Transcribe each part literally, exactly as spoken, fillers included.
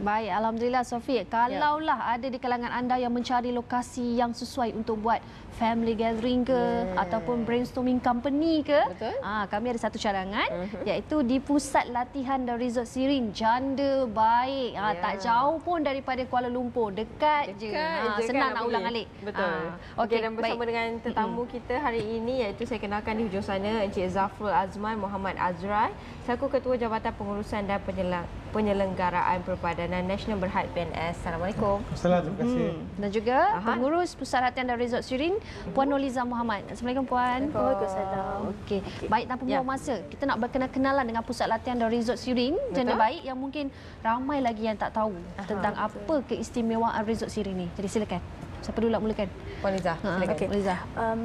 Baik, Alhamdulillah Sofiq. Kalaulah ya. ada di kalangan anda yang mencari lokasi yang sesuai untuk buat family gathering ke yeah. ataupun brainstorming company ke, ah, kami ada satu cadangan uh-huh. iaitu di Pusat Latihan dan Resort Sirin Janda Baik. Ah, yeah. Tak jauh pun daripada Kuala Lumpur, dekat, dekat je. Ah, je senang kan nak ulang alik. Betul. Ah, Okey, okay, dan bersama baik. dengan tetamu kita hari ini iaitu saya kenalkan di hujung sana Encik Zafrul Azman Muhammad Azrai selaku Ketua Jabatan Pengurusan dan Penyelenggaraan Perpadanan Nasional Berhad P N S. Assalamualaikum. Assalamualaikum. Terima kasih. Hmm. Dan juga Aha. Pengurus Pusat Latihan dan Resort Sirin Puan Nurliza Muhammad. Assalamualaikum Puan. Waalaikumsalam. Okey. Baik, tanpa membuang ya. masa, kita nak berkenal-kenalan dengan Pusat Latihan dan Resort Sirin Janda Baik yang mungkin ramai lagi yang tak tahu Aha. tentang Betul. apa keistimewaan Resort Sirin ni. Jadi silakan. Siapa dulu nak mulakan? Puan Liza. Silakan. Okay. Liza. Um,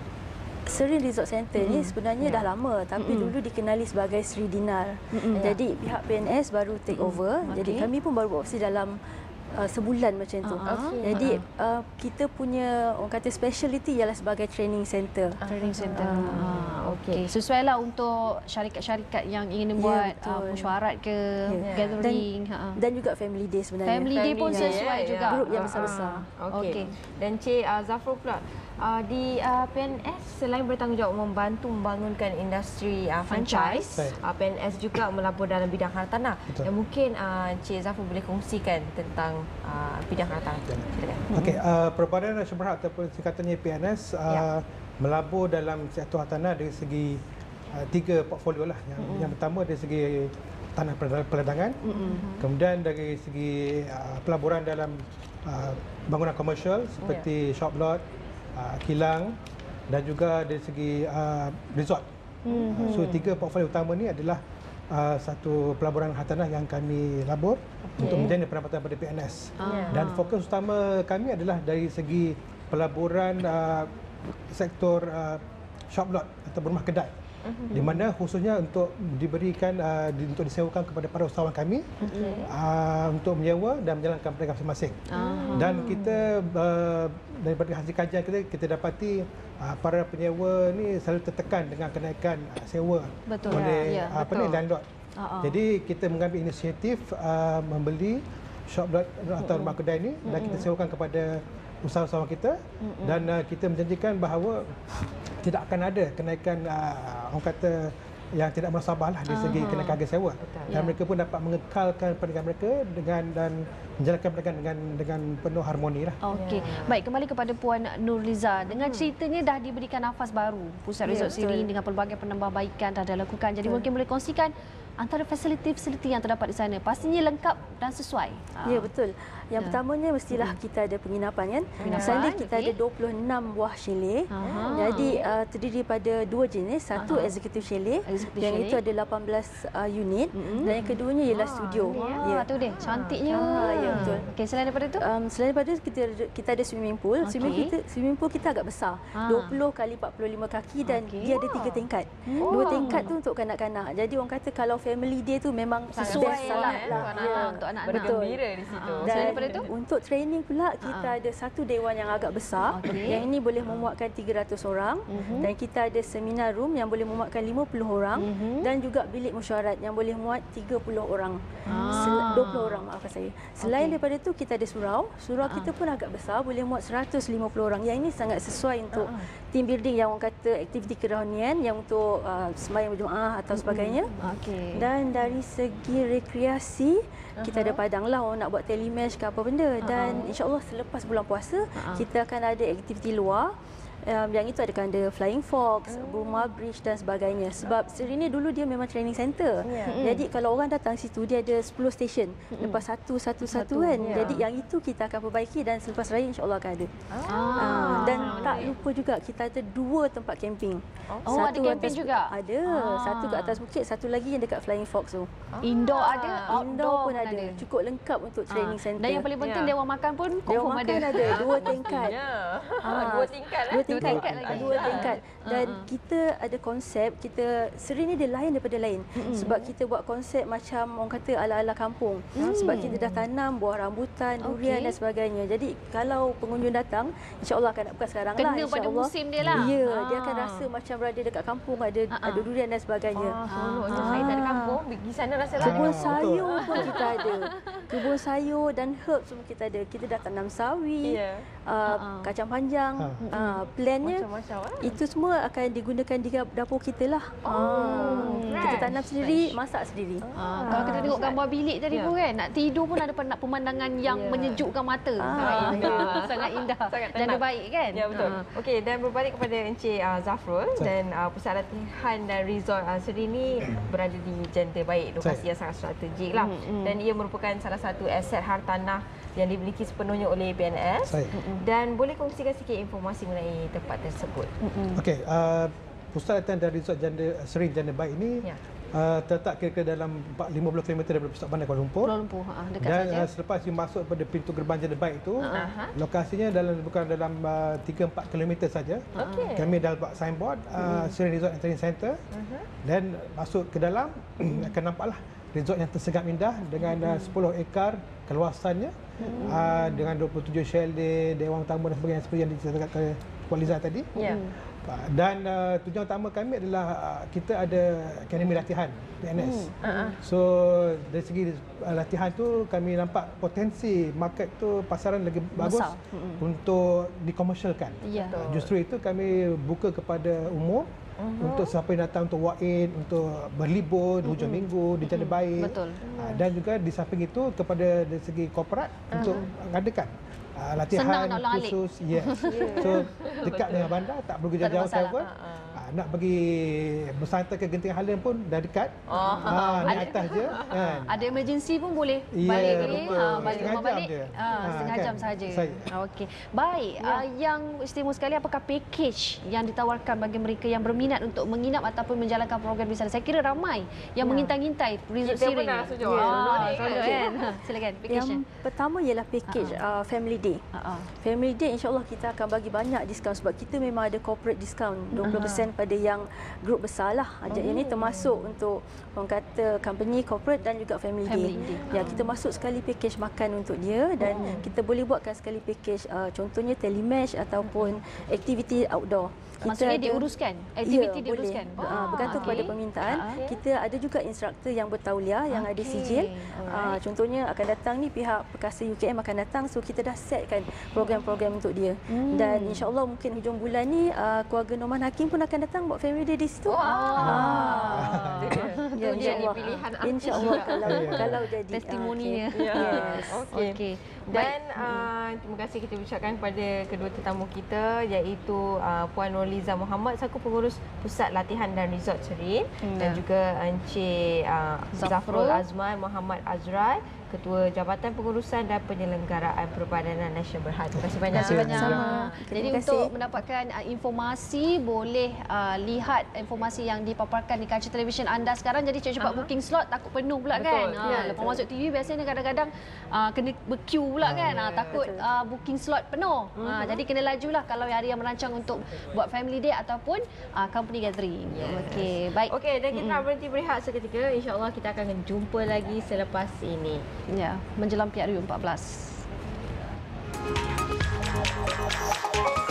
Sirin Resort Center mm. ni sebenarnya yeah. dah lama tapi mm. dulu dikenali sebagai Sri Dinar. Mm. Jadi pihak P N S baru take over. Mm. Jadi okay. kami pun baru beroperasi dalam Uh, sebulan macam tu. Uh, okay. Jadi uh, kita punya orang kata speciality ialah sebagai training center. Uh, training center. Uh, uh, Okey. Sesuailah untuk syarikat-syarikat yang ingin buat yeah, uh, mesyuarat ke yeah. gathering dan, uh. dan juga family day sebenarnya. Family, family day pun sesuai yeah, juga. Grup yang besar-besar. Uh, Okey. Okay. Dan Cik uh, Zafrul pula uh, di uh, P N S selain bertanggungjawab membantu membangunkan industri uh, franchise, uh, P N S juga melabur dalam bidang hartanah. Yang mungkin uh, Cik Zafrul boleh kongsikan tentang Uh, bidang hartanah. Okey, uh, Perpadanan Nasional Berhad ataupun singkatannya P N S uh, ya. melabur dalam sektor hartanah dari segi uh, tiga portfolio lah. Yang, mm-hmm. yang pertama dari segi tanah peledangan, mm-hmm. kemudian dari segi uh, pelaburan dalam uh, bangunan komersial seperti yeah. shop lot, uh, kilang dan juga dari segi uh, resort. Mm-hmm. Uh, so tiga portfolio utama ni adalah Uh, satu pelaburan hartanah yang kami labur okay. untuk menjana pendapatan pada P N S. Ah. Dan fokus utama kami adalah dari segi pelaburan uh, sektor uh, shop lot atau rumah kedai. Uh-huh. Di mana khususnya untuk diberikan uh, di, untuk disewakan kepada para usahawan kami okay. uh, untuk menyewa dan menjalankan perniagaan masing-masing. Uh-huh. Dan kita uh, daripada hasil kajian kita kita dapati uh, para penyewa ni selalu tertekan dengan kenaikan uh, sewa betul. oleh ya, uh, apa betul. ni landlord. Uh-huh. Jadi kita mengambil inisiatif uh, membeli shop lot atau rumah kedai ni uh-huh. dan kita sewakan kepada usahawan kita uh-huh. dan uh, kita menjanjikan bahawa tidak akan ada kenaikan uh, orang kata yang tidak munasabah lah dari segi kenaikan harga sewa. Betul. Dan ya. mereka pun dapat mengekalkan perniagaan mereka dengan dan menjalankan perniagaan dengan dengan penuh harmoni lah. Okey. Ya. Baik, kembali kepada Puan Nurliza. Dengan ceritanya dah diberikan nafas baru Pusat Resort ya, Sirin dengan pelbagai penambahbaikan dah dilakukan. Jadi betul. mungkin boleh kongsikan antara fasiliti-fasiliti yang terdapat di sana. Pastinya lengkap dan sesuai. Ya, betul. Yang ya. pertamanya mestilah hmm. kita ada penginapan kan. Penginapan, sana kita okay. ada dua puluh enam buah chalet. Aha. Jadi uh, terdiri pada dua jenis. Satu Aha. executive chalet executive yang chalet. itu ada lapan belas uh, unit mm-hmm. dan yang keduanya ialah ah, studio. Wah, ya, tu dia. Cantiknya. Ah, ya, betul. Okey, selain daripada itu? Um, selain daripada itu kita kita ada swimming pool. Okay. Swimming kita swimming pool kita agak besar. Ah. dua puluh kali empat puluh lima kaki dan okay. dia ada tiga tingkat. Oh. Dua tingkat tu untuk kanak-kanak. Jadi orang kata kalau family day tu memang sesuai lah lah ya. untuk anak-anak. Bergembira di situ. Dan selain daripada itu untuk training pula kita uh-huh. ada satu dewan yang agak besar. Okay. Yang ini boleh memuatkan tiga ratus orang uh-huh. dan kita ada seminar room yang boleh memuatkan lima puluh orang uh-huh. dan juga bilik mesyuarat yang boleh muat tiga puluh orang. Ah. dua puluh orang maafkan saya. Selain okay. daripada itu kita ada surau. Surau uh-huh. kita pun agak besar boleh muat seratus lima puluh orang. Yang ini sangat sesuai untuk uh-huh. team building yang orang kata aktiviti kerohanian yang untuk uh, sembahyang berjemaah atau sebagainya. Uh-huh. Okay. Dan dari segi rekreasi uh-huh. kita ada padang lah orang nak buat telemesh ke apa benda uh-huh. dan insya-Allah selepas bulan puasa uh-huh. kita akan ada aktiviti luar. Um, yang itu akan ada Flying Fox, mm. Burma Bridge dan sebagainya. Sebab Sirin ni dulu dia memang training center. Yeah. Mm. Jadi kalau orang datang situ dia ada sepuluh stesen. Mm. Lepas satu satu satu kan. Yeah. Jadi yang itu kita akan perbaiki dan selepas raya insya-Allah akan ada. Ah. Uh, dan ah. tak lupa juga kita ada dua tempat camping. Oh, satu ada camping juga? Ada. Ah. Satu kat atas bukit, satu lagi yang dekat Flying Fox tu. Ah. Indoor ada, outdoor, Indoor pun ada. ada. Cukup lengkap untuk training ah. center. Dan yang paling penting yeah. dewan makan pun confirm ada. Dewan makan ada dua tingkat. ah. Dua tingkat Dua tingkat, tingkat lagi. Dua tingkat. Dan uh-huh. kita ada konsep, kita Sirin ni dia lain daripada lain. Uh-huh. Sebab kita buat konsep macam orang kata ala-ala kampung. Uh-huh. Sebab kita dah tanam buah rambutan, durian okay. dan sebagainya. Jadi kalau pengunjung datang, insya-Allah akan bukan sekarang Kena lah insya-Allah. Kena pada musim dia lah. Ya, ah. dia akan rasa macam berada dekat kampung, ada uh-huh. ada durian dan sebagainya. Ah, seronoknya. Ah. Saya tak ada kampung, pergi sana rasa lain. Kebun sayur pun kita ada. kebun sayur dan herb semua kita ada. Kita dah tanam sawi, yeah. uh, uh-uh. kacang panjang. Ha. Uh, plannya itu semua akan digunakan di dapur kita lah. Oh, uh, kita tanam sendiri, fresh. Masak sendiri. Uh, uh, kalau kita tengok gambar bilik tadi yeah. pun kan, nak tidur pun ada pemandangan yang yeah. menyejukkan mata. Uh, sangat indah. Sangat indah. Sangat janda baik kan? Ya, betul. Uh. Okey, dan berbalik kepada Encik uh, Zafrul Saya. dan uh, pusat latihan dan resort uh, Seri ini berada di janda baik, lokasi Saya. yang sangat strategik lah. Hmm, dan ia merupakan salah satu aset hartanah yang dimiliki sepenuhnya oleh P N S. Saya. Dan boleh kongsikan sikit informasi mengenai tempat tersebut. Okey, uh, pusat latihan dan resort janda Seri Janda Baik ini ya. uh, terletak kira-kira dalam lima puluh kilometer daripada pusat bandar Kuala Lumpur. Kuala Lumpur, ha, dekat dan saja. Uh, selepas masuk pada pintu gerbang Janda Baik itu, uh-huh. lokasinya dalam bukan dalam uh, tiga empat kilometer saja. Okay. Kami dah buat signboard uh, Seri Resort and Training Center. Uh-huh. Dan masuk ke dalam akan nampaklah resort yang tersegap indah dengan uh, sepuluh ekar keluasannya, hmm. uh, dengan dua puluh tujuh chalet, dewan tamu dan sebagainya seperti yang diceritakan oleh Puan Liza tadi. Yeah. Uh, dan uh, tujuan utama kami adalah uh, kita ada akademi latihan P N S. Hmm. Uh-huh. So dari segi uh, latihan tu kami nampak potensi market tu pasaran lagi bagus hmm. untuk dikomersialkan. Yeah. Uh, justru itu kami buka kepada umum. Uh-huh. Untuk siapa yang datang untuk walk-in, untuk berlibur di hujung uh-huh. minggu di Janda Baik. Betul. Uh, dan juga di samping itu kepada dari segi korporat uh-huh. untuk mengadakan uh, latihan khusus. Yes. Yeah. So dekat dengan bandar, tak perlu jauh-jauh travel. Uh-huh. Nak pergi bersantai ke Genting Highland pun dah dekat. Oh, ha, naik atas je. Kan? Ada emergency pun boleh yeah, balik ni. Ha, balik setengah rumah balik. Ha, ha, setengah kan? jam sahaja. Okey. Baik, ya. uh, yang istimewa sekali apakah package yang ditawarkan bagi mereka yang berminat untuk menginap ataupun menjalankan program di sana? Saya kira ramai yang ya. mengintai-ngintai resort Seri. Kita pernah setuju. Ya. Kan? Silakan package. Yang pertama ialah package uh-huh. uh, Family Day. Uh-huh. Family Day insya-Allah kita akan bagi banyak diskaun sebab kita memang ada corporate discount dua puluh peratus uh-huh. pada yang grup besar lah. Ajak oh. ini termasuk untuk orang kata company, corporate dan juga family, family day. day. Ya, kita masuk sekali package makan untuk dia dan oh. kita boleh buatkan sekali package uh, contohnya telemesh ataupun aktiviti outdoor. Kita Maksudnya ada, diuruskan? Aktiviti ya, diuruskan? Boleh. Oh, bergantung okay. kepada permintaan. Okay. Kita ada juga instruktor yang bertauliah, yang okay. ada sijil. Uh, contohnya akan datang ni pihak Perkasa U K M akan datang. So kita dah setkan program-program untuk dia. Hmm. Dan insyaAllah mungkin hujung bulan ni uh, keluarga Norman Hakim pun akan datang buat family day di situ. Oh. Ah. Ya, insyaAllah. InsyaAllah kalau, kalau jadi. Testimoninya. Uh, okay. Yes. Okey. Okay. Dan uh, terima kasih kita ucapkan kepada kedua tetamu kita iaitu uh, Puan Nurliza Muhammad selaku pengurus Pusat Latihan dan Resort Seri hmm. dan juga Encik uh, Zafrul Azman Muhammad Azrai, Ketua Jabatan Pengurusan dan Penyelenggaraan Perbadanan Nasional Berhad. Terima kasih banyak. Terima kasih banyak. Jadi untuk mendapatkan uh, informasi boleh uh, lihat informasi yang dipaparkan di kaca televisyen anda sekarang. Jadi cepat-cepat uh-huh. booking slot, takut penuh pula betul. kan. Ha, ya, lepas betul. masuk T V biasanya kadang-kadang uh, kena berqueue pula uh, kan. Ha, takut uh, booking slot penuh. Uh-huh. Ha, jadi kena lajulah kalau hari yang merancang untuk buat family day ataupun uh, company gathering. Yes. Okey, baik. Okey, dan kita mm-hmm. nak berhenti berehat seketika. Insya-Allah kita akan jumpa lagi selepas ini. Ya, menjelang Piala U empat belas.